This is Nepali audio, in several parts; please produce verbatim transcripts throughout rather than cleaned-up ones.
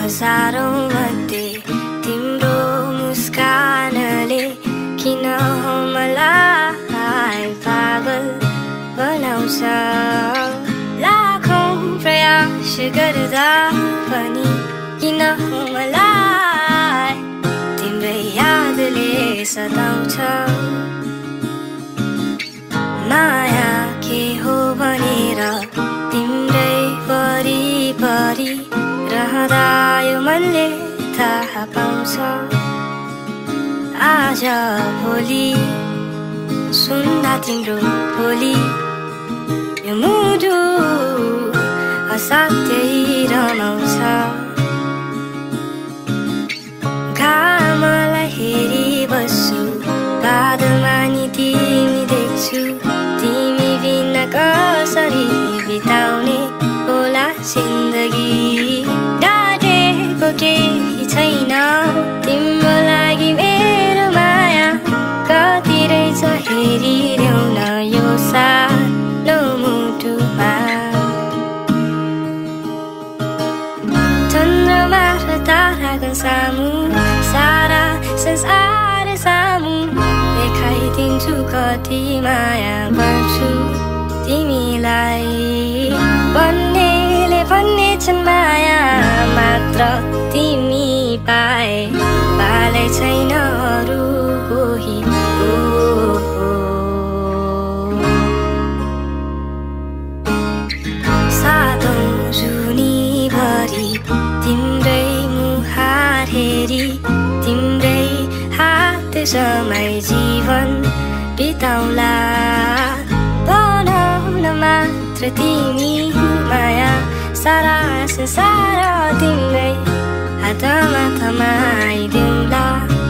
हजारौं मध्ये तिम्रो मुस्कानले किन मलाई पागल बनाउँछ। लाखौं प्रयास गर्दा पनि किन मलाई तिम्रै यादले सताउँछ। माया के हो भनेर तिम्रै वरिपरि रहँदा यो मनले थाहा पाउँछ। आज भोलि सुन्दा तिम्रो बोली यो मुटु असाध्यै रमाउँछ। घामलाई हेरी बस्छु बादलमा नि तिमी देख्छु। तिमी बिना कसरी बिताउने होला जिन्दगी। डाँटेको केही छैन तिम्रो लागि मेरो माया कति रहेछ हेरिदेऊ न यो सानो मुटुमा। चन्द्रमा र ताराको सामु सारा संसार सामु देखाइदिन्छु कति माया गर्छु तिमीलाई। भन्नेले भन्ने छन् माया मात्र तिमी पाए पालै छैन अरू कोही। सातौं जुनीभरि तिम्रै मुहार हेरी तिम्रै हात समय जीवन बिताउला। बनाउन मात्र तिमी माया सारा संसार तिम्रै हातमा थमाइदिउँला।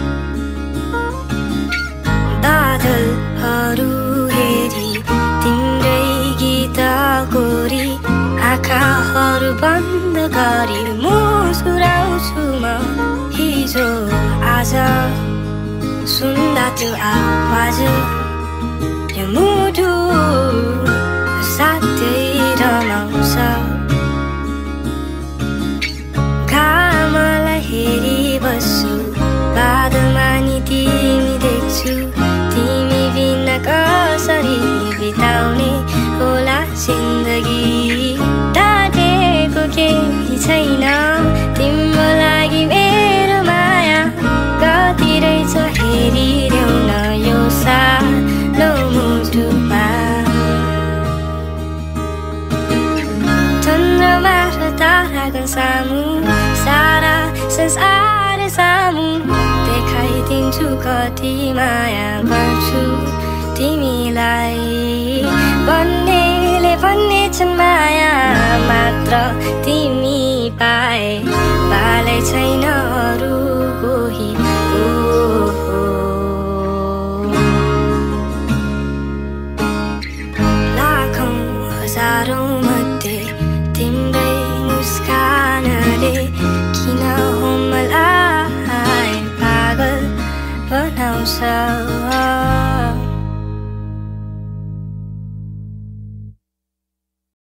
बादलहरू हेरी तिम्रै गीत गोरी आँखाहरू बन्द गरी मुस्कुराउँछु म। हिजो आज सुन्दा त्यो आवाज यो मुटु असाध्यै रमाउँछ। घामलाई हेरी बस्छु बादलमा नि तिमी देख्छु। तिमी बिना कसरी बिताउने होला जिन्दगी। डाँटेको केही छैन तिम्रो लागि मेरो माया कति रहेछ हेरिदेऊ न यो सानो मुटुमा। चन्द्रमा र ताराको सामु सारा संसार सामु देखाइदिन्छु कति माया गर्छु तिमीलाई। भन्नेले भन्ने छन् माया मात्र तिमी पाए पालै छैन अरू कोही। लाखौं हजारौं मध्ये तिम्रै मुस्कानले किन मलाई पागल बनाउँछ।